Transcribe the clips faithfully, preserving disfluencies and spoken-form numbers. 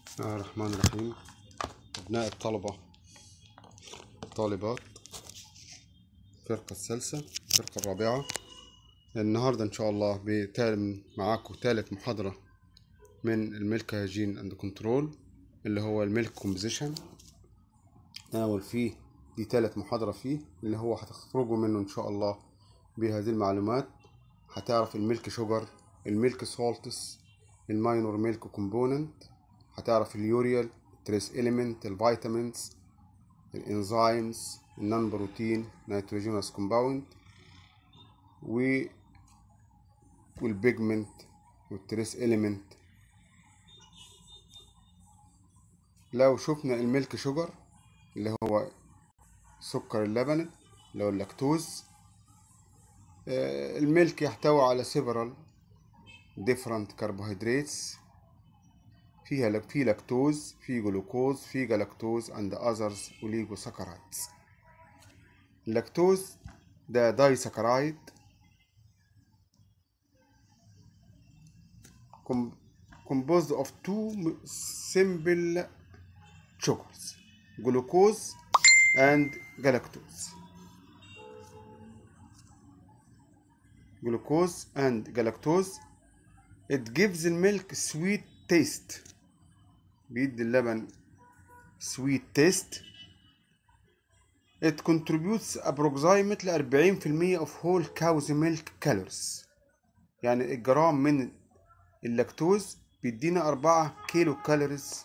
بسم الله الرحمن الرحيم. أبناء الطلبة الطالبات الفرقة الثالثة الفرقة الرابعة، النهاردة إن شاء الله بتعلم معاكم ثالث محاضرة من الميلك هيجين أند كنترول اللي هو الميلك كومبوزيشن. ناول فيه دي ثالث محاضرة فيه اللي هو هتخرجوا منه إن شاء الله بهذه المعلومات. هتعرف الميلك شوجر، الميلك سولتس، الماينور ميلك كومبوننت، هتعرف اليوريال، التريس إليمنت، الفيتامينز، الانزيمز، النون بروتين، نيتروجينوس كومباوند، و والبيجمنت والتريس إليمنت. لو شفنا الميلك شوجر اللي هو سكر اللبن اللي هو اللاكتوز، الميلك يحتوي على several different carbohydrates، فيها في لاكتوز، في جلوكوز، في جلاكتوز and others oligosaccharides. اللاكتوز ده دايساكرايد composed of two simple sugars, glucose and galactose. Glucose and galactose it gives the milk sweet taste. بيدي اللبن sweet taste. It contributes approximately أربعين في المية of whole cow's milk calories. يعني الجرام من اللاكتوز بيدينا أربعة كيلو كالوريز،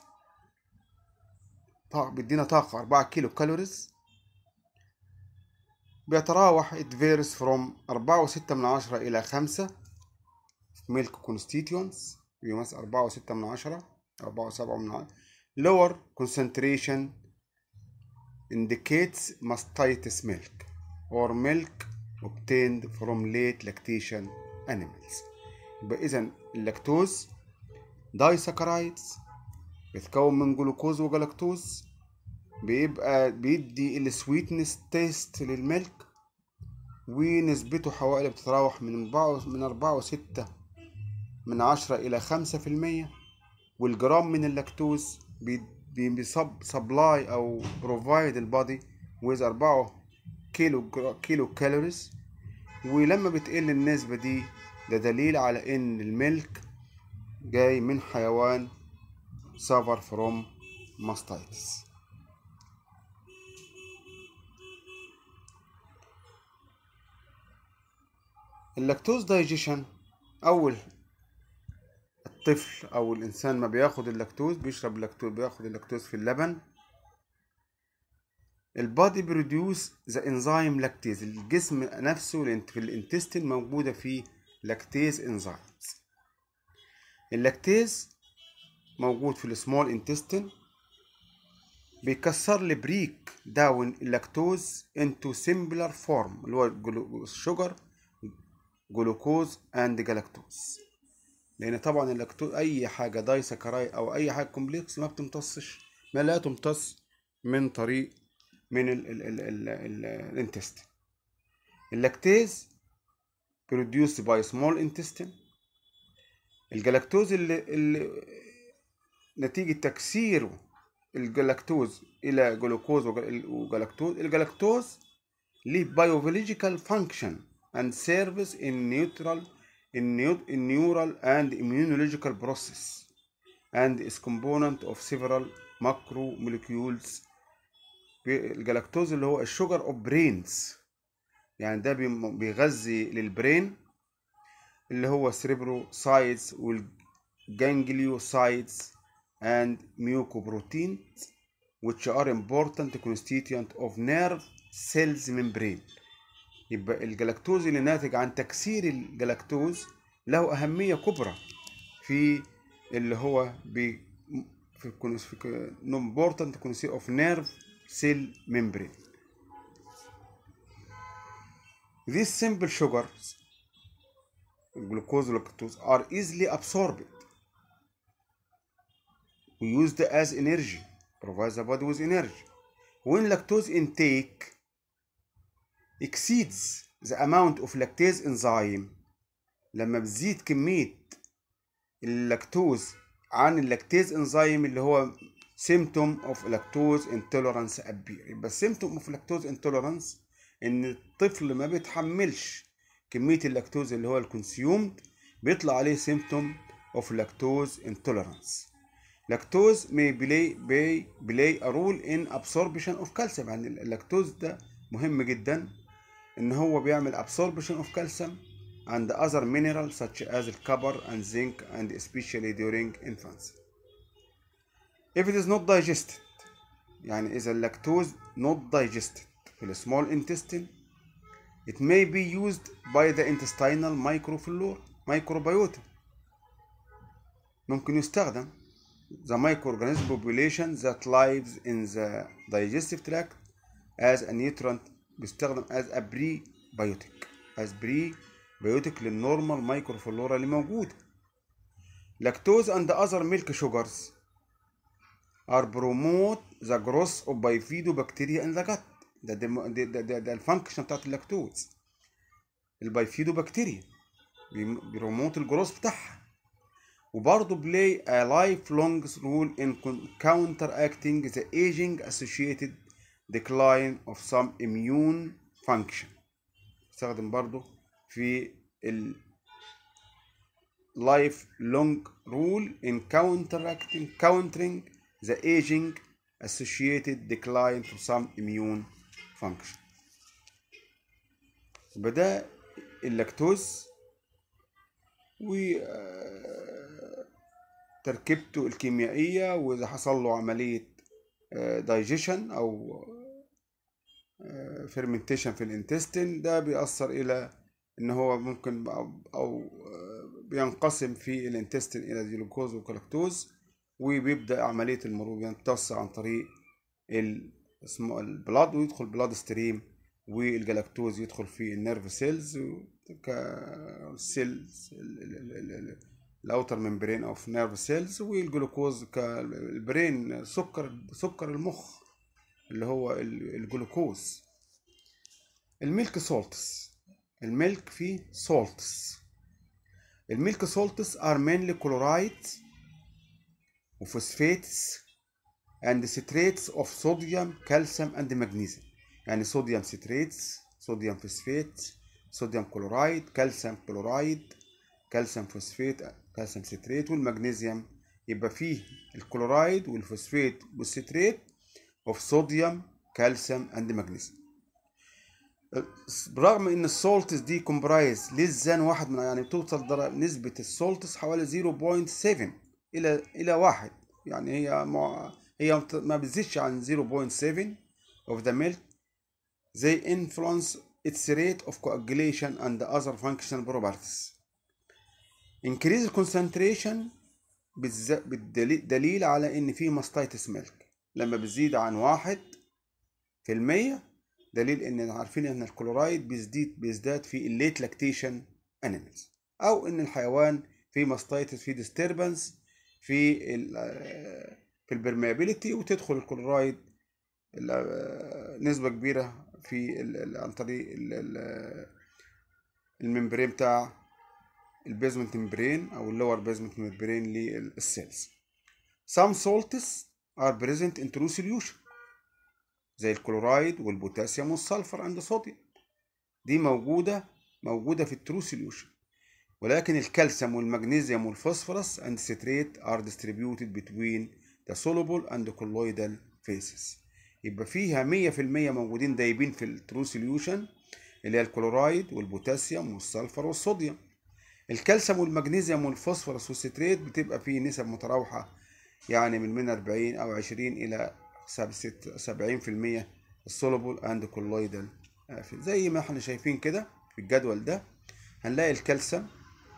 بيدينا طاقة أربعة كيلو كالوريز. بيتراوح it varies from أربعة وستة من عشرة إلى خمسة milk constituents، بيمثل أربعة وستة من عشرة أربعة وسبعة من عشرة. lower concentration indicates mastitis milk or milk obtained from late lactation animals. يبقى إذن اللاكتوز دايساكرايدز بيتكون من جلوكوز وجلاكتوز، بيبقى بيدي السويتنس تيست للملك، ونسبته حوالي بتتراوح من من أربعة وستة من عشرة إلى خمسة في المية. والجرام من اللاكتوز بيصب سبلاي أو بروفايد البادي ويز أربعة كيلو كيلو كالوريز. ولما بتقل النسبة دي ده دليل على إن الملك جاي من حيوان suffer from mastitis. اللاكتوز دايجيشن، أول الطفل أو الإنسان ما بياخد اللاكتوز بيشرب اللاكتوز بياخد اللاكتوز في اللبن، البادي بروديوس ذا انزيم لاكتيز. الجسم نفسه في الانتستين موجودة فيه لاكتيز انزيمز. اللاكتيز موجود في السمول انتستين، بيكسر لي بريك داون اللاكتوز انتو سيمبلر فورم اللي هو الشوجر جلوكوز اند جلاكتوز. لان طبعا اللاكتوز اي حاجه دايساكرايد او اي حاجه كومبلكس ما بتمتصش، ما لا تمتص من طريق من الانتستين. اللاكتيز produced by small intestine. الجلاكتوز اللي, اللي نتيجة تكسيره الجلاكتوز إلى جلوكوز وجلاكتوز. الجلاكتوز ليه biological function and service in neutral in, in neural and immunological process and is component of several macromolecules. الجلاكتوز اللي هو الشوجر اوف برينز، يعني ده بيغذي للبرين اللي هو cerebrocytes والgangliosides and mucoproteins which are important constituent of nerve cells membrane. يبقى الجلاكتوز اللي ناتج عن تكسير الجلاكتوز له أهمية كبرى في اللي هو بي في important constituent of nerve cell membrane. These simple sugars glucose and lactose are easily absorbed, used as energy, provides the body with energy. When lactose intake exceeds the amount of lactase enzyme، لما بتزيد كمية اللاكتوز عن اللاكتيز انزيم اللي هو symptom of lactose intolerance appear. يبقى symptom of lactose intolerance ان الطفل ما بيتحملش كمية اللاكتوز اللي هو الكونسيومد، بيطلع عليه symptom of lactose intolerance. Lactose may play, play, play a role in absorption of calcium. يعني اللاكتوز ده مهم جدا ان هو بيعمل absorption of calcium and other minerals such as copper and zinc, and especially during infancy. If it is not digested، يعني إذا اللاكتوز not digested في ال small intestine، it may be used by the intestinal microflora microbiota. ممكن يستخدم the microorganism population that lives in the digestive tract as a nutrient، بيستخدم as a prebiotic as prebiotic للنورمال مايكروفلورا اللي موجودة. Lactose and other milk sugars are promote the growth of bifidobacteria in the gut. ده ده ده, ده, ده الفانكشن بتاعت اللاكتوز. البيفيدوبكتيريا بيروموت الجروث بتاعها، وبرضه play a lifelong role in counteracting the aging associated decline of some immune function. استخدم برضه في ال lifelong role in counteracting countering the aging associated decline to some immune function. بدأ اللاكتوز وتركيبته الكيميائية، وإذا حصل له عملية دايجيشن أو فيرمنتيشن في الانتستين، ده بيأثر إلى إن هو ممكن أو بينقسم في الانتستين إلى جلوكوز وكلاكتوز، وبيبدأ عملية المرور يتوسع عن طريق البلاد ويدخل بلاد ستريم، والجلاكتوز يدخل في النيرف سيلز كسيلز الاوتر ممبرين اوف نيرف سيلز، والجلوكوز كالبرين سكر سكر المخ اللي هو الجلوكوز. الميلك سولتس، الميلك فيه سولتس. الميلك سولتس are mainly chlorides وفوسفاتس and citrates of sodium, calcium and magnesium. يعني صوديوم ستريتس، صوديوم فوسفات، صوديوم كلورايد، كالسيوم كلورايد، كالسيوم فوسفات، كالسيوم ستريت، والمغنيسيوم. يبقى فيه الكلورايد والفوسفات والستريت of صوديوم كالسيوم and magnesium. برغم ان السولتس دي كومبرايز less than واحد من يعني بتوصل نسبة السولتس حوالي صفر فاصلة سبعة الى الى واحد، يعني هي مع هي ما بتزيدش عن صفر فاصلة سبعة of the milk. They influence its rate of coagulation and other functional properties. Increase concentration بالدليل على ان في ماستيتس ميلك لما بتزيد عن واحد في المية، دليل ان عارفين ان الكلورايد بيزيد بيزداد في الليت لاكتيشن انيمالز، او ان الحيوان في ماستيتس في ديستربنس في في البرميابيليتي، وتدخل الكلورايد نسبة كبيرة في عن طريق الممبرين بتاع البيزمنت ممبرين او اللور بيزمنت ممبرين للسيلز. Some salts are present in true solution زي الكلورايد والبوتاسيوم والسلفر عند صوديوم، دي موجودة موجودة في الترو سوليوشن، ولكن الكالسيوم والمغنيسيوم والفوسفورس and citrate are distributed between the soluble and the colloidal phases. يبقى فيها مية في المية موجودين دايبين في الترو سوليوشن اللي هي الكلورايد والبوتاسيوم والسلفر والصوديوم. الكالسيوم والمغنيسيوم والفوسفورس والستريت بتبقى فيه نسب متراوحة، يعني من من أربعين أو عشرين إلى سبعين في المية السولوبل اند كولويدال. زي ما احنا شايفين كده في الجدول ده، هنلاقي الكالسيوم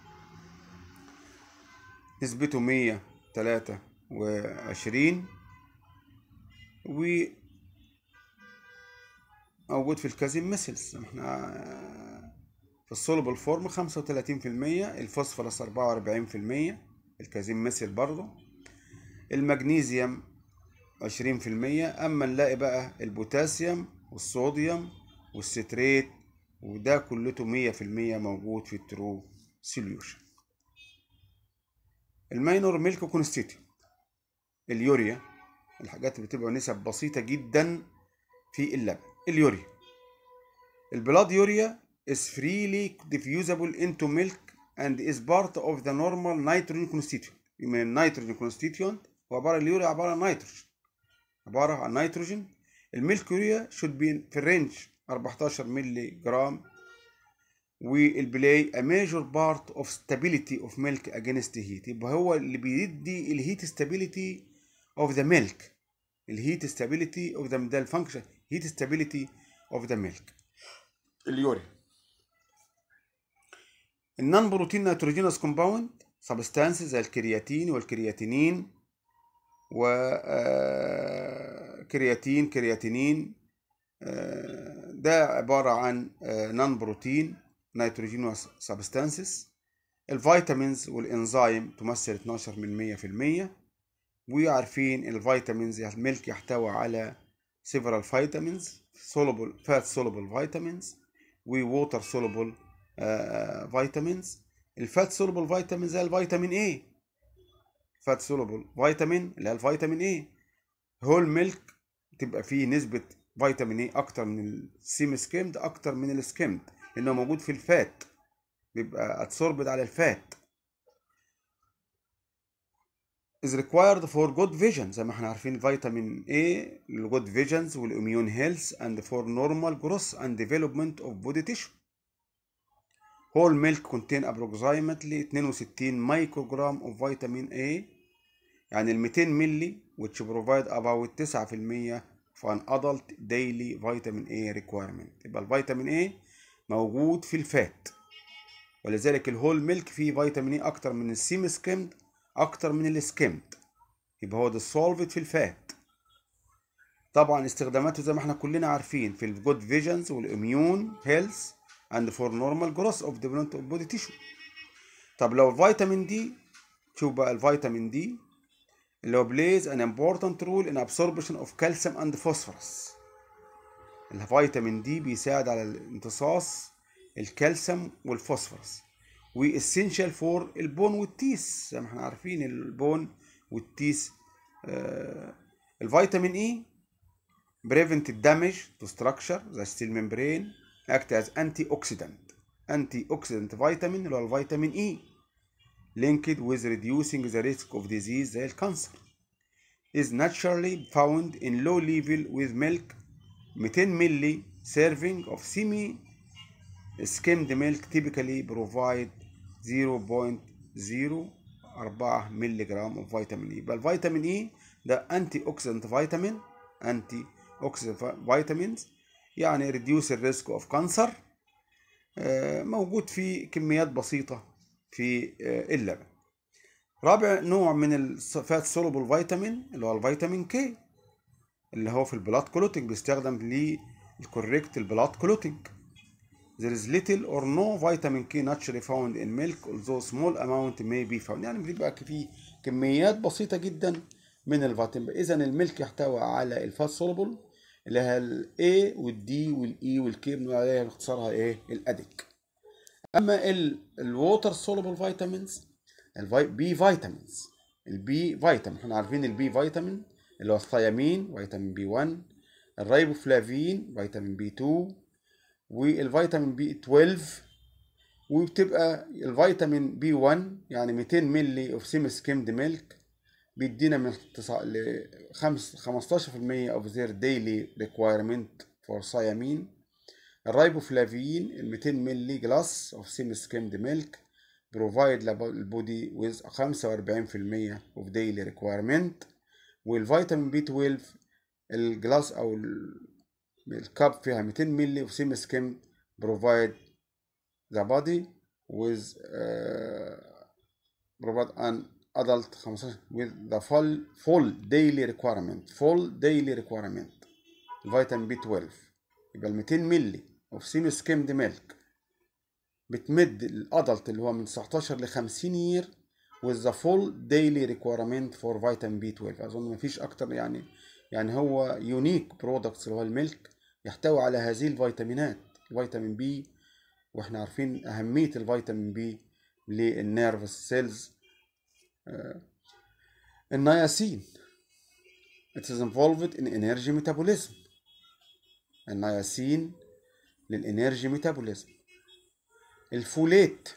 نسبته مية وتلاتة وعشرين و موجود في الكازين ميسلز. احنا في السولوبل فورم خمسة وتلاتين في المية، الفوسفورس أربعة وأربعين في المية الكازين ميسل برضه، المغنيسيوم عشرين في المية. اما نلاقي بقى البوتاسيوم والصوديوم والستريت وده كلته مية في المية موجود في الترو سوليوشن. الماينور ميلك كونستيتيوت، اليوريا، الحاجات اللي بتبقى نسب بسيطة جدا في اللبن. اليوريا، البلاد يوريا is freely diffusible into milk and is part of the normal nitrogen constituent. من النيتروجين constituent هو عبارة، اليوريا عبارة عن نيتروجين، عبارة عن نيتروجين. الميلك يوريا should be في الرينج أربعتاشر مللي جرام، والبلاي a major part of stability of milk against heat. يبقى هو اللي بيدي الهيت stability of the milk، الهيت stability of the ده الفانكشن heat stability of the milk. اليوريا. النون بروتين نيتروجينوس كومباوند سبستانس زي الكرياتين والكرياتينين وكرياتين كرياتينين، ده عبارة عن نون بروتين نيتروجينوس سبستانسز. الفيتامينز والانزيم تمثل اتناشر من مية في المية. وعارفين الفيتامينز، الميلك يحتوي على several vitamins soluble fat soluble vitamins و water soluble vitamins. الفات soluble vitamins زي الفيتامين A، فات soluble فيتامين اللي هي الفيتامين A. هول ميلك تبقى فيه نسبة فيتامين A أكتر من السيمي سكيمد، أكتر من السكيمد، لأنه موجود في الفات، بيبقى اتسوربد على الفات. is required for good vision، زي ما احنا عارفين فيتامين A للجود فيجنز والاميون هيلث and for normal growth and development of body tissue. whole milk contain approximately اتنين وستين مايكروجرام of vitamin A، يعني ال ميتين مللي which provide about تسعة في المية for an adult daily vitamin A requirement. يبقى الفيتامين A موجود في الفات، ولذلك الهول ميلك فيه فيتامين A اكتر من السيمي سكيمد، اكتر من السكيمد، يبقى هو dissolved في الفات. طبعا استخداماته زي ما احنا كلنا عارفين في الجود فيجنز والاميون هيلث and for normal growth of development of body tissue. طب لو الفيتامين دي، شوف بقى الفيتامين دي اللي هو plays an important role in absorption of calcium and phosphorus. الفيتامين دي بيساعد على امتصاص الكالسيوم والفوسفورس، واسينشال فور البون والتيس، زي ما احنا عارفين البون والتيس. آه الفيتامين اي prevent damage to structure the steel membrane, act as antioxidant. antioxidant vitamin اللي هو الفيتامين اي linked with reducing the risk of disease زي الكانسر. is naturally found in low level with milk. ميتين مللي serving of semi skimmed milk typically provide زيرو فاصلة زيرو أربعة مللي جرام of vitamin E. يبقى الفيتامين اي ده انتي اوكسيدنت فيتامين، انتي اوكسيدنت فيتامينز، يعني reduce الريسك اوف كانسر، موجود في كميات بسيطة في اللبن. رابع نوع من الفات سولوبل فيتامين اللي هو الفيتامين كي، اللي هو في البلاد كلوتنج، بيستخدم للكوريكت البلاد كلوتنج. There is little or no vitamin K naturally found in milk although small amount may be found. يعني بيبقى في كميات بسيطة جدا من الفيتامين. إذا الميلك يحتوي على الفات سولوبل اللي هي ال A وال D وال E وال K، بنقول عليها اختصارها ايه؟ الأديك. أما الووتر سولوبل فيتامينز، البي فيتامينز، البي فيتامين احنا عارفين البي فيتامين اللي هو الثيامين فيتامين بي واحد، الريبوفلافين فيتامين بي اتنين، والفيتامين بي اتناشر. وبتبقى الفيتامين بي واحد يعني ميتين مللي اوف سيمي سكيمد ميلك بيدينا من ل خمستاشر في المية اوف their daily requirement for thiamine. الريبوفلافين ال ميتين مللي جلاس اوف سيمي سكيمد ميلك provide البودي with خمسة وأربعين في المية of daily requirement. والفيتامين بي اتناشر الجلاس او الكاب فيها ميتين مللي of semi skim provide the body with uh, provide an adult خمستاشر with the full full daily requirement full daily requirement فيتامين بي اتناشر. يبقى ال ميتين مللي of semi skimmed milk بتمد الادلت اللي هو من تسعتاشر ل خمسين year with the full daily requirement for vitamin بي اتناشر. اظن مفيش اكتر، يعني يعني هو يونيك برودكتس اللي هو الميلك يحتوي على هذه الفيتامينات، فيتامين بي. واحنا عارفين اهميه الفيتامين بي للنيرفس سيلز النياسين it is involved in energy metabolism. النياسين للانرجي ميتابوليزم. الفوليت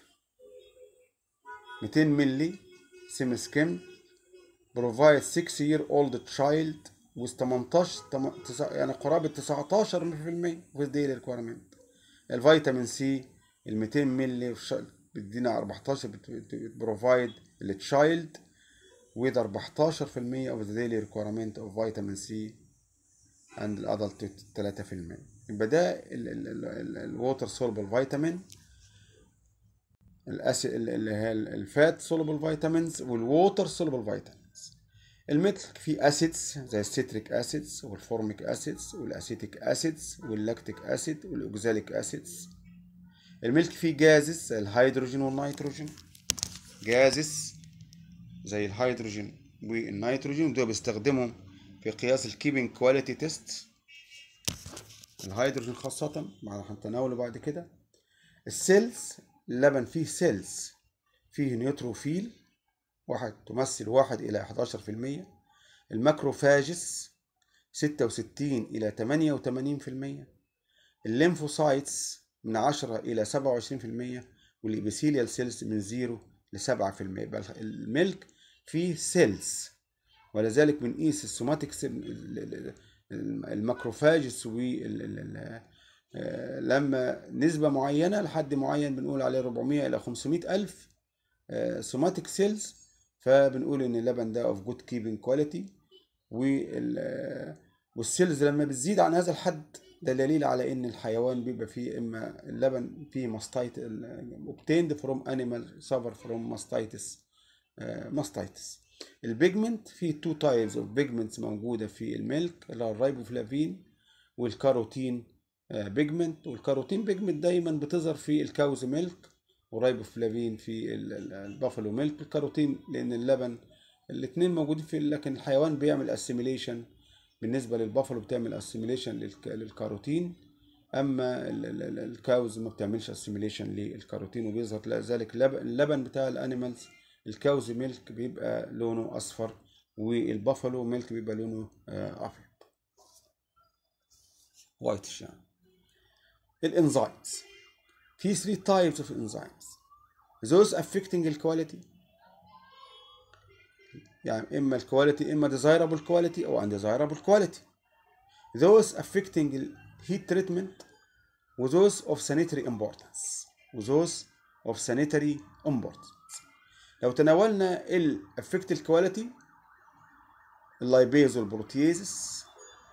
مئتين ملي سيمي سكيم provide six year old child with تمنتاشر يعني قرابة تسعتاشر بالمية with daily requirement. الفيتامين سي ال مئتين ملي بتدينا أربعتاشر بتبروفايد للتشايلد with أربعتاشر بالمية of the daily requirement of vitamin C and الادلت تلاتة بالمية. يبقى ده الووتر سولبل فيتامين، الاسيد اللي هي الفات سولبل فيتامينز والووتر سولبل فيتامينز. الميلك فيه اسيدز زي السيتريك اسيدز والفورميك اسيدز والاسيتيك اسيدز واللاكتيك اسيد والاوكزاليك اسيدز. الميلك فيه جازز زي الهيدروجين والنيتروجين، جازز زي الهيدروجين والنيتروجين ودول بيستخدمهم في قياس الكيبنج كواليتي تيست، الهيدروجين خاصة مع هنتناوله بعد كده. السيلز، اللبن فيه سيلز، فيه نيوتروفيل واحد تمثل واحد إلى حداشر بالمية، الماكروفاجس ستة وستين إلى تمانية وتمانين بالمية، الليمفوسايتس من عشرة إلى سبعة وعشرين بالمية، والإبيثيليال سيلز من صفر لسبعة بالمية. يبقى الميلك فيه سيلز، ولذلك بنقيس السوماتيك الماكروفاجس و لما نسبة معينة لحد معين بنقول عليه أربعمية إلى خمسمية ألف سوماتيك سيلز، فبنقول إن اللبن ده of good keeping quality. والسيلز لما بتزيد عن هذا الحد ده دليل على إن الحيوان بيبقى فيه إما اللبن فيه ماستايت obtained from animal suffer from mastitis mastitis. البيجمنت فيه تو تايبز اوف بيجمنتس موجوده في الميلك اللي هو الرايبوفلافين والكاروتين بيجمنت. والكاروتين بيجمنت دايما بتظهر في الكاوز ميلك ورايبوفلافين في البافلو ميلك. الكاروتين لان اللبن الاثنين موجودين في، لكن الحيوان بيعمل اسيميليشن، بالنسبه للبافلو بتعمل اسيميليشن للكاروتين، اما الكاوز ما بتعملش اسيميليشن للكاروتين وبيظهر ذلك اللبن بتاع الانيمالز. الكاوز ميلك بيبقى لونه اصفر والبافالو ميلك بيبقى لونه ابيض وايتش يعني. الانزيمز في three types of enzymes those affecting الكواليتي، يعني اما الكواليتي اما desirable quality او undesirable quality. those affecting heat treatment و those of sanitary importance و those of sanitary importance. لو تناولنا الافكت الكواليتي اللايبيز والبروتييزس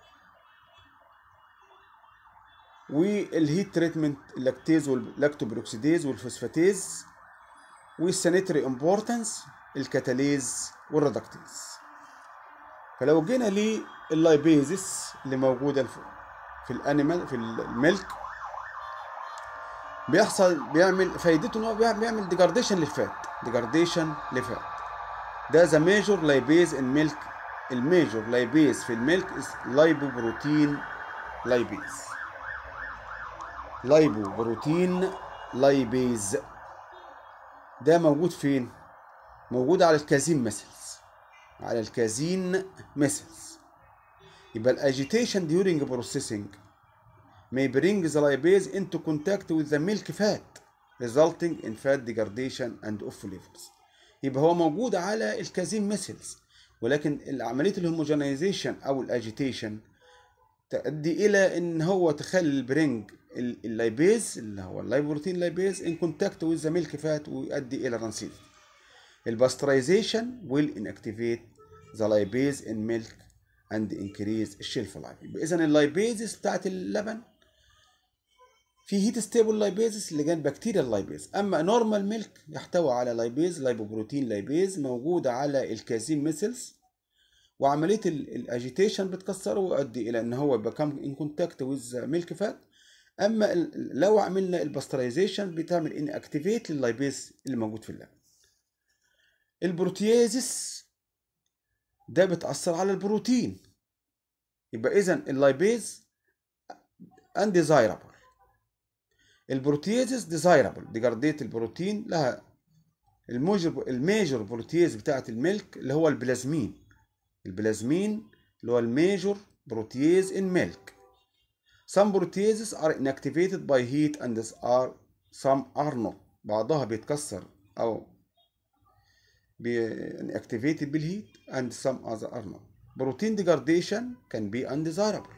والهيت تريتمنت اللاكتيز واللاكتوبروكسيديز والفوسفاتيز، والسانيتري امبورتنس الكاتاليز والريدكتيز. فلو جينا لللايبيزس اللي موجوده في الانيمال في الميلك بيحصل بيعمل فايدته ان هو بيعمل ديجارديشن للفات، ديجارديشن لفات. ده ذا ميجور لايبيز ان ميلك. الميجور لايبيز في الميلك از لايبوبروتين لايبيز. لايبوبروتين لايبيز ده موجود فين؟ موجود على الكازين ميسلز، على الكازين ميسلز. يبقى الاجيتيشن during processing may bring the lipase into contact with the milk fat resulting in fat degradation and off flavors. يبقى هو موجود على الكازين ميسلز، ولكن عملية الهوموجينيزيشن او الاجيتيشن تؤدي الى ان هو تخلي البرينج اللايبيز اللي هو اللايبوبروتين لايبيز in contact with the milk fat ويؤدي الى رنسيد. الباسترايزيشن will inactivate the lipase in milk and increase الشيلف لايف. يبقى اذا اللايبيزز بتاعت اللبن في هيت ستيبل لايبيزز اللي جان بكتيريال لايبيز، اما نورمال ميلك يحتوي على لايبيز لايبوبروتين لايبيز موجوده على الكازين ميسلز، وعمليه الاجيتيشن بتكسره ويؤدي الى ان هو يبقى ان كونتاكت ويز ميلك فات. اما لو عملنا الباسترايزيشن بتعمل ان اكتيفيت لللايبيز اللي موجود في اللبن. البروتيازيس ده بتاثر على البروتين، يبقى اذا اللايبيز انديزايربل، البروتيازيس ديزايربل، ديجارديت البروتين لها الموجر الميجور بروتيز بتاعت الميلك اللي هو البلازمين. البلازمين اللي هو الميجور بروتيز in milk. Some proteases are inactivated by heat and are some are not. بعضها بيتكسر أو inactivated بالهيت and some other are not. Protein degradation can be undesirable.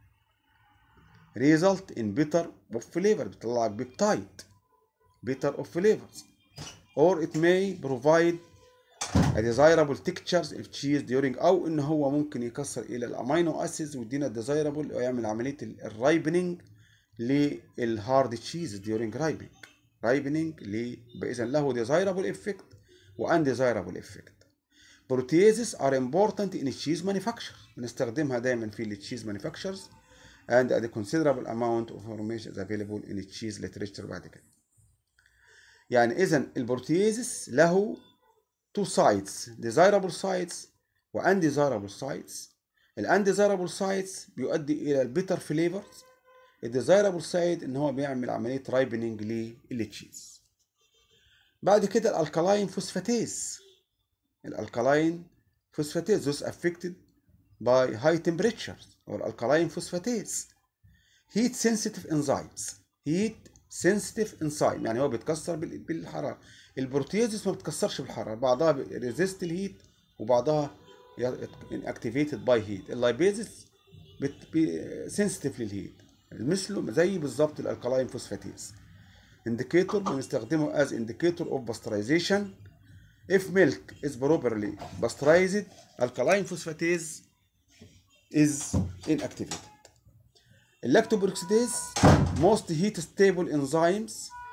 Result in bitter of flavor. بتطلع بيبتايد bitter of flavors. Or it may provide a desirable textures of cheese during، أو إن هو ممكن يكسر إلى الأمينو أسيدز ويدينا desirable ويعمل عملية الرايبنينج للهارد تشيز during ripening. ripening ليه؟ إذا له desirable effect و undesirable effect. Proteases are important in cheese manufacture. بنستخدمها دايما في التشيز manufacturers and a considerable amount of information is available in cheese literature بعد كده. يعني إذا البروتيازيس له two sides، desirable sides و undesirable sides. ال undesirable sides بيؤدي إلى البيتر flavors. ال desirable side إن هو بيعمل عملية ripening للتشيز. بعد كده الالكالاين فوسفاتيز. الالكالاين فوسفاتيز those affected by high temperatures or alkaline phosphatase. heat sensitive enzymes. heat sensitive enzyme يعني هو بيتكسر بالحرارة. البروتيازيس ما بتكسرش بالحرارة، بعضها ريزيست الهيت وبعضها inactivated by heat. اللايبيزيس سنسيتيف للهيت مثله زي بالظبط الالكالاين فوسفاتيز. indicator بنستخدمه as indicator of pasteurization. if milk is properly pasteurized alkaline phosphatase is inactivated. Lactoperoxidase most heat stable enzymes.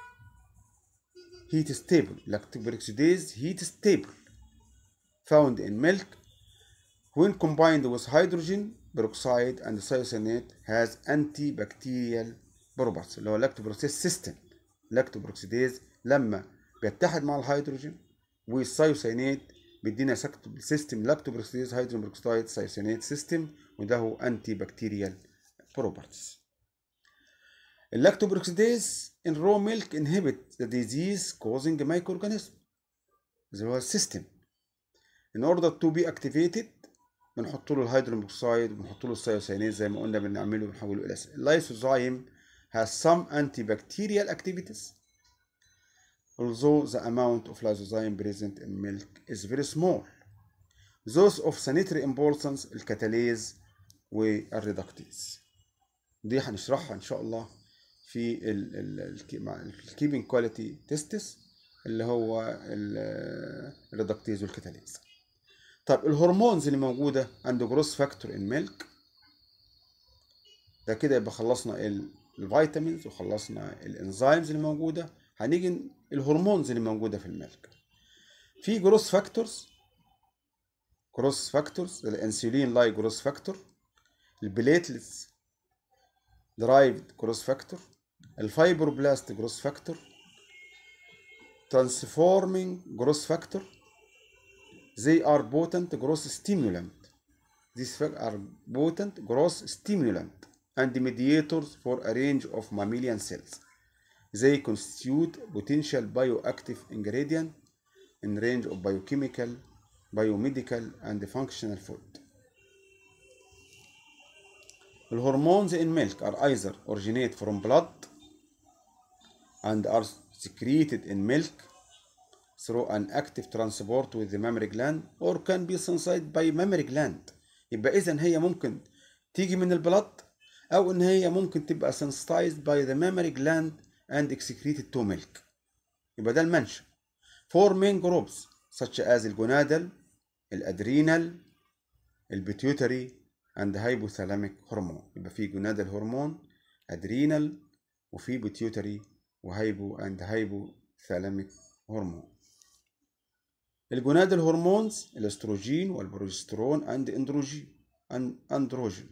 heat stable lactoperoxidase heat stable found in milk when combined with hydrogen peroxide and thiocyanate has antibacterial properties اللي هو lactoperoxidase system. lactoperoxidase لما بيتحد مع الهيدروجين والثيوسيانات بيدينا سيستم lactoperoxidase hydrogen peroxide thiocyanate system وده هو antibacterial properties. اللاكتوبروكسيديز in raw milk inhibit the disease causing microorganism اللي هو السيستم. in order to be activated بنحط له الهيدروجين بروكسايد وبنحط له الثيوسيانات زي ما قلنا بنعمله بنحوله الى اللايسوزايم has some antibacterial activities although the amount of lysozyme present in milk is very small. those of sanitary importance الكتاليز والريدكتيز دي هنشرحها ان شاء الله في الكيبنج كواليتي تيستس اللي هو الريدكتيز والكتاليز. طب الهرمونز اللي موجوده عند جروس فاكتور ان ميلك ده كده يبقى خلصنا الفيتامينز وخلصنا الانزيمز اللي موجوده. هنيجي الهرمونز اللي موجوده في الميلك. في جروس فاكتورز جروس فاكتورز الانسولين لايك جروس فاكتور، البليتلتس derived growth factor، الفايبروبلاست growth factor، transforming growth factor. they are potent growth stimulant. these are potent growth stimulant and mediators for a range of mammalian cells. they constitute potential bioactive ingredient in range of biochemical, biomedical and functional food. The hormones in milk are either originate from blood and are secreted in milk through an active transport with the mammary gland or can be synthesized by mammary gland. يبقى إذن هي ممكن تيجي من البلد أو إن هي ممكن تبقى synthesized by the mammary gland and excreted to milk. يبقى ده المنشأ. Four main groups such as الجونادال، الأدرينال، البيتيوتري and hypothalamic هرمون. يبقى في جونادال هرمون، أدرينال وفي بيتيوتري وهايبو and hypothalamic هرمون. الجونادال هرمونز الاستروجين والبروجسترون and اندروجين اندروجين.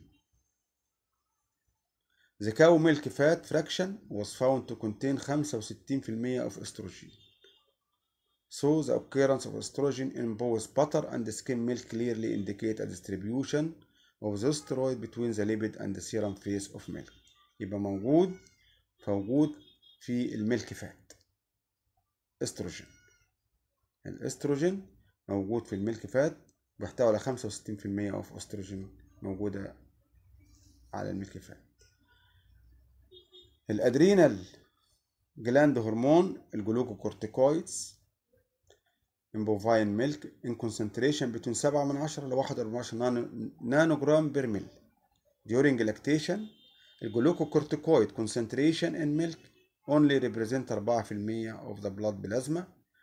The cow milk fat fraction was found to contain خمسة وستين بالمية of estrogen. So the occurrence of estrogen in both butter and skim milk clearly indicate a distribution of the steroid between the lipid and the serum phase of milk. يبقى موجود موجود في الميلك فات استروجين. الاستروجين موجود في الميلك فات، بيحتوي على خمسة وستين في المية اوف استروجين موجودة على الميلك فات. الادرينال جلاند هرمون الجلوكوكورتيكويدز in bovine milk in concentration between سبعة من عشرة ل واحد وأربعة عشر نانو جرام بير ميل. During lactation الجلوكوكورتيكويد concentration in milk only represent أربعة في المية of the blood plasma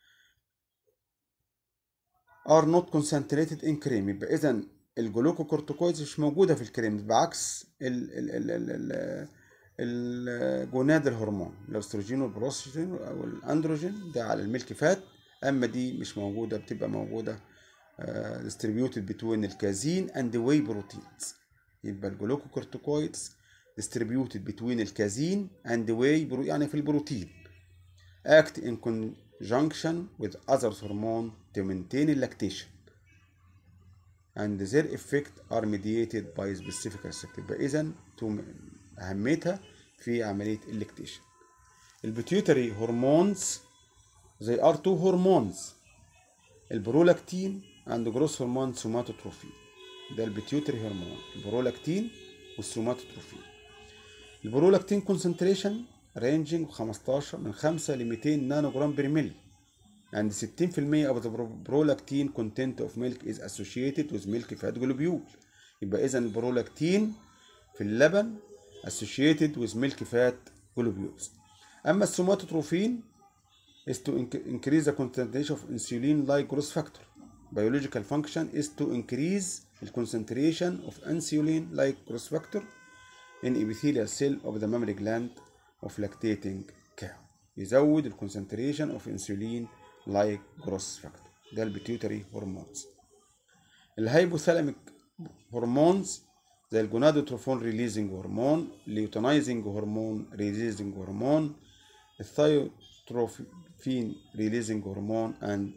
are not concentrated in cream. يبقى إذا الجلوكوكورتيكويدز مش موجودة في الكريم، بعكس ال ال ال ال ال الجوناد الهرمون الاستروجين والبروستروجين او الاندروجين ده على الميلك فات، اما دي مش موجوده، بتبقى موجوده distributed between الكازين and whey proteins. يبقى الجلوكوكورتيكويدز distributed between الكازين and whey يعني في البروتين act in conjunction with other hormone to maintain lactation and their effect are mediated by specific receptor. يبقى اذا اهميتها في عمليه اللاكتيشن. البيتيوتري هرمونز they are two hormones البرولاكتين and جروس هرمون سوماتوتروفين. ده البيتيوتري هرمون البرولاكتين والسوماتوتروفين. البرولاكتين كونسنتريشن رينجينج خمستاشر من خمسة ل مئتين نانو جرام بير ميل and ستين في المية of the prolactin content of milk is associated with milk fat globule. يبقى إذا البرولاكتين في اللبن associated with milk fat globules. أما السوماتوتروفين is to increase the concentration of insulin like growth factor. Biological function is to increase the concentration of insulin like growth factor in epithelial cell of the mammary gland of lactating cow. يزود ال concentration of insulin like growth factor. ده البيتيوتري هرمونز. الهايبوثالاميك هرمونز زي الجونادوتروفون ريليزنج هرمون، الليوتينايزنج هرمون ريليزنج هرمون، الثايوتروفين ريليزنج هرمون and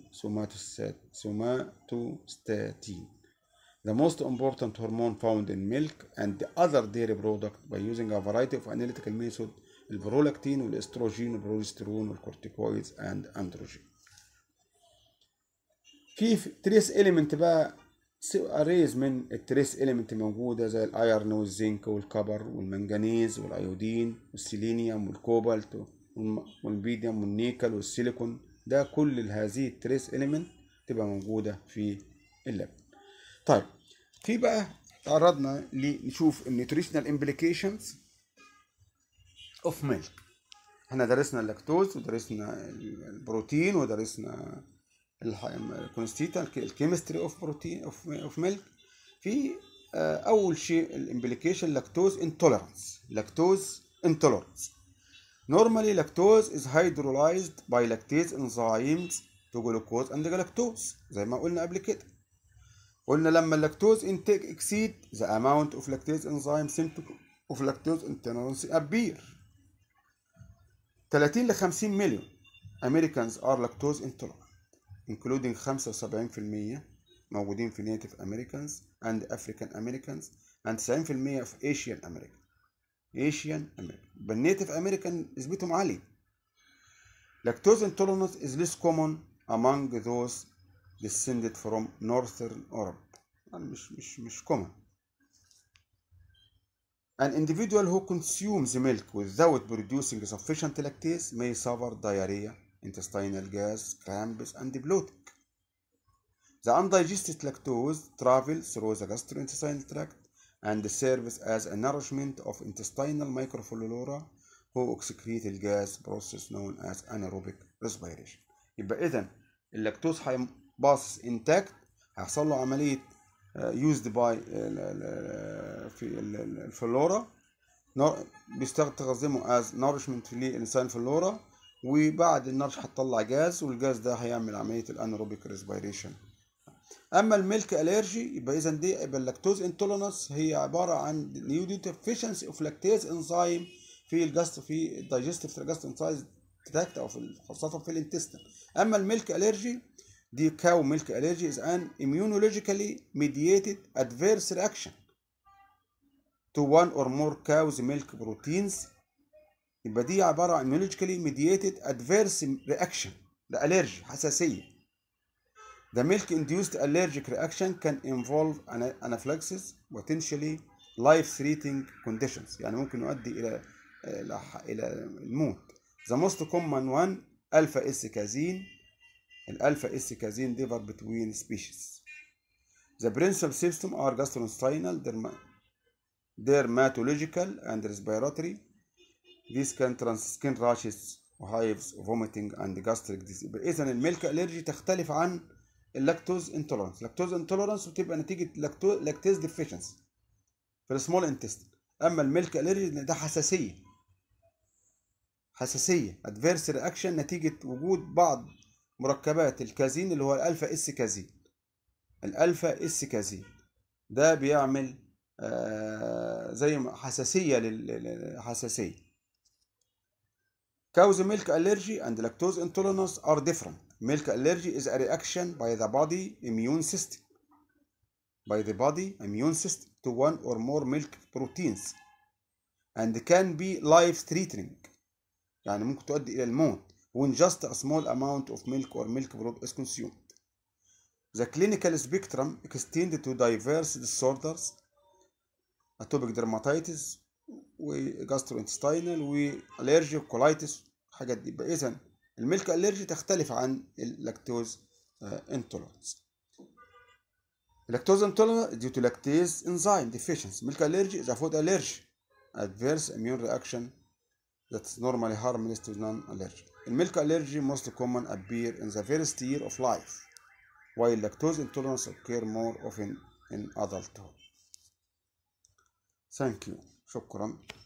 somatostatin. The most important hormone found in milk and other dairy products by using a variety of analytical methods البرولاكتين والاستروجين والبروجسترون والكورتيكويدز and androgen. في تريس إليمنت بقى اريز من التريس إليمنت موجوده زي الايرن والزنك والكبر والمنجنيز والايودين والسيلينيوم والكوبالت والبيديوم والنيكل والسيليكون. ده كل هذه التريس إليمنت تبقى موجوده في اللبن. طيب في بقى تعرضنا لنشوف النيوتريشنال امبليكيشنز اوف ميلك. احنا درسنا اللاكتوز ودرسنا البروتين ودرسنا الكونستيتا الكيمستري اوف بروتين اوف اوف ميلك. في اول شيء الامبليكيشن لاكتوز انتوليرانس. لاكتوز انتوليرانس normally lactose is hydrolyzed by lactase enzymes to glucose and galactose. زي ما قلنا قبل كده، قلنا لما اللاكتوز intake exceed the amount of lactase enzyme symptom of lactose intolerance appear. ثلاثين ل خمسين مليون Americans are lactose intolerant including خمسة وسبعين في المية موجودين في native Americans and African Americans and تسعين في المية في Asian American. Asian American. but native American نسبتهم عالية. Lactose intolerance is less common among those descended from Northern Europe. يعني مش مش مش common. An individual who consumes milk without producing sufficient lactase may suffer diarrhea, intestinal gas, cramps, and bloating. The undigested lactose travels through the gastrointestinal tract and serves as a nourishment of intestinal microflora who excrete the gas process known as anaerobic respiration. يبقى إذا اللاكتوز هيباص intact، هيحصل له عملية used by في الفلورا، بيستخدمه as nourishment للإنسان فلورا، وبعد النرش هتطلع جاز، والجاز ده هيعمل عملية الانيروبيك ريسبيريشن. اما الميلك الرجي يبقى اذا دي يبقى اللاكتوز انتولرانس هي عباره عن نيو ديفيشنسي اوف لاكتيز انزيم في الجاست في الدايجستيف جاستروانترايتس تراكت او في خاصه في الانتستين. اما الميلك الرجي دي كاو ميلك الرجي is an immunologically mediated adverse reaction to one or more cow's milk proteins. يبقى دي عباره عن immunologically mediated adverse reaction، ده الرجي حساسيه The milk-induced allergic reaction can involve anaphylaxis, potentially life-threatening conditions. يعني ممكن يؤدي إلى إلى الموت. The most common one alpha S casein. الألفا S casein differ between species. The principal symptoms are gastrointestinal, dermatological, and respiratory. These can trans skin rashes, hives, vomiting, and gastric disease. إذا الميلك ألرجي تختلف عن اللاكتوز انتولرانس. اللاكتوز انتولرانس بتبقى نتيجة لاكتوز ديفيشنسي في السمول انتستين. أما الميلك ألرجي ده حساسية. حساسية adverse reaction نتيجة وجود بعض مركبات الكازين اللي هو الألفا اس كازين. الألفا اس كازين ده بيعمل آه زي حساسية للحساسية. Cause milk allergy and lactose intolerance are different. Milk allergy is a reaction by the body immune system by the body immune system to one or more milk proteins and can be life-threatening. يعني ممكن تؤدي إلى الموت when just a small amount of milk or milk product is consumed. The clinical spectrum extends to diverse disorders, atopic dermatitis وجاستروانتستينال والرجي وكولايتس الحاجات دي. يبقى اذا الميلك الرجي تختلف عن اللاكتوز انتولرانس. اللاكتوز انتولرانس due to lactase enzyme deficiency. Milk allergy is a food allergy, adverse immune reaction that's normally harmless to non-allergic. الميلك allergy most common appear in the first year of life, while lactose intolerance occur more often in adulthood. Thank you. شكرا.